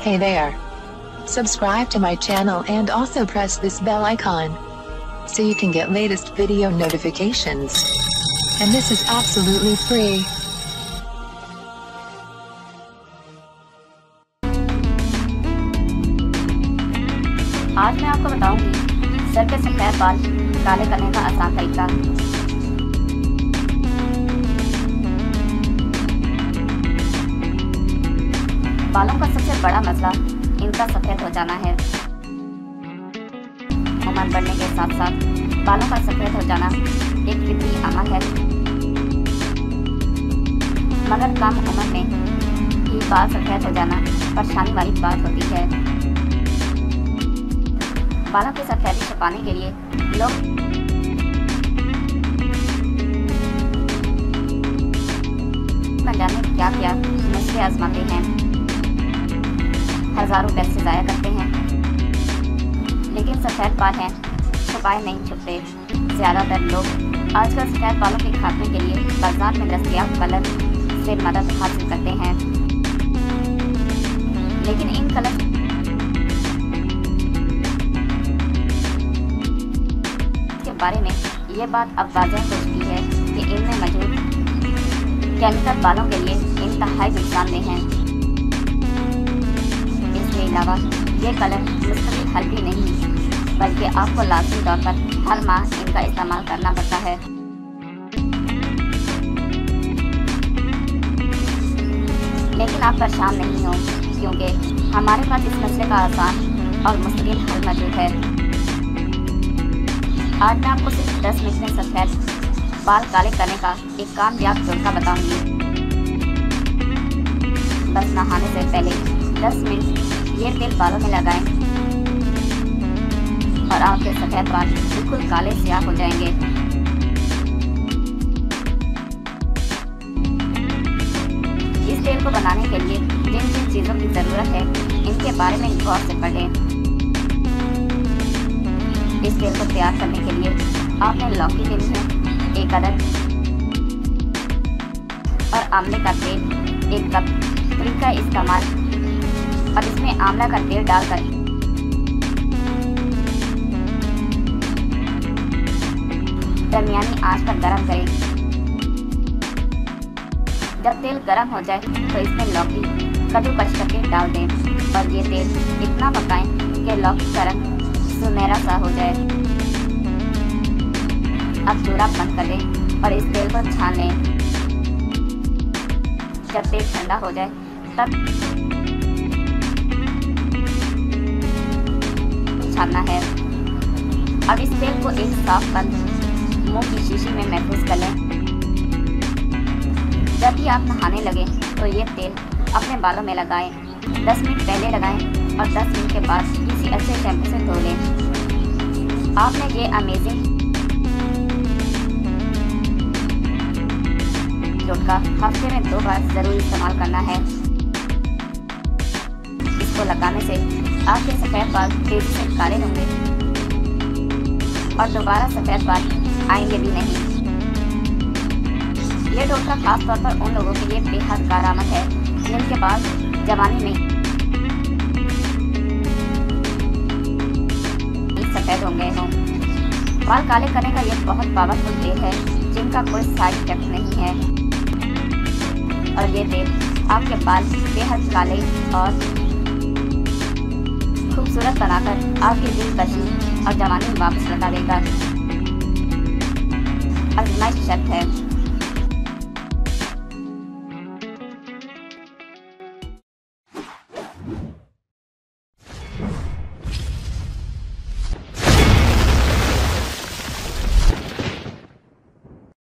Hey there. Subscribe to my channel and also press this bell icon so you can get latest video notifications. And this is absolutely free. आज मैं आपको बताऊंगी sir के सफेद बाल काले करने का आसान तरीका। बालों का सबसे बड़ा मसला इनका सफेद हो जाना है। उम्र बढ़ने के साथ साथ बालों का सफेद हो जाना एक फितरी अमल है, मगर कम उम्र में ही बाल सफेद हो जाना परेशानी वाली बात होती है। बालों की सफेदी छुपाने के लिए लोग न जाने क्या क्या नुस्खे आजमाते हैं, हजारों पैसे ज़ाया करते हैं, लेकिन सफ़ेद बाल हैं छुपाए नहीं छुपते। ज़्यादातर लोग आजकल सफ़ेद बालों के खात्मे के लिए बाजार में दस्तयाब कलर से मदद हासिल करते हैं, लेकिन इन कलर के बारे में ये बात अब वाज़ेह हो चुकी है कि इनमें मौजूद केमिकल बालों के लिए इंतहाई नुकसानदेह हैं। इसके अलावा ये कलर मुस्तकिल हल भी नहीं, बल्कि आपको लाजमी तौर पर हर माह इनका इस्तेमाल करना पड़ता है। लेकिन आप परेशान नहीं हो, क्योंकि हमारे पास इस मसले का आसान और मुस्तकिल हल मौजूद है। आज मैं आपको सिर्फ 10 मिनट में सफ़ेद बाल काले करने का एक कामयाब तरीका बताऊंगी। बस नहाने से पहले 10 मिनट ये तेल बालों में लगाएं और आपके सफ़ेद बाल बिल्कुल काले स्याह हो जाएंगे। इस तेल को बनाने के लिए जिन जिन चीज़ों की ज़रूरत है इनके बारे में गौर से पढ़ें। इस तेल को तैयार करने के लिए आपने लौकी लेनी है 1 अदद और आंवले का तेल 1 कप। तरीका इस्तेमाल और इसमें आंवला का तेल डालकर दरमियानी आंच पर गरम करें। जब तेल गरम हो जाए तो इसमें लौकी कद्दूकस करके डाल दें और ये तेल इतना पकाएं कि लौकी का रंग सुनहरा सा हो जाए। अब चूल्हा बंद कर दें और इस तेल को छान लें। जब तेल ठंडा हो जाए तब छानना है। अब इस तेल को एक साफ बंद मुंह की शीशी में महफूज कर लें। जब भी आप नहाने लगे तो ये तेल अपने बालों में लगाएं। 10 मिनट पहले लगाएं और 10 मिनट के बाद किसी अच्छे शैम्पू से धो लें। आपने ये अमेजिंग टोटका हफ्ते में 2 बार ज़रूर इस्तेमाल करना है। इसको लगाने से आपके सफ़ेद बाल तेजी से काले होंगे और दोबारा सफ़ेद बाल आएंगे भी नहीं। ये टोटका खास तौर पर उन लोगों के लिए बेहद कारआमद है जिनके बाल जवानी में सफ़ेद हो गए हों। बाल काले करने का ये बहुत पावरफुल तेल है जिनका कोई साइड इफेक्ट नहीं है और ये तेल आपके बाल बेहद काले और खूबसूरत बनाकर आपकी दिलकशी और जवानी वापस लौटा देगा। आजमाइश शर्त है।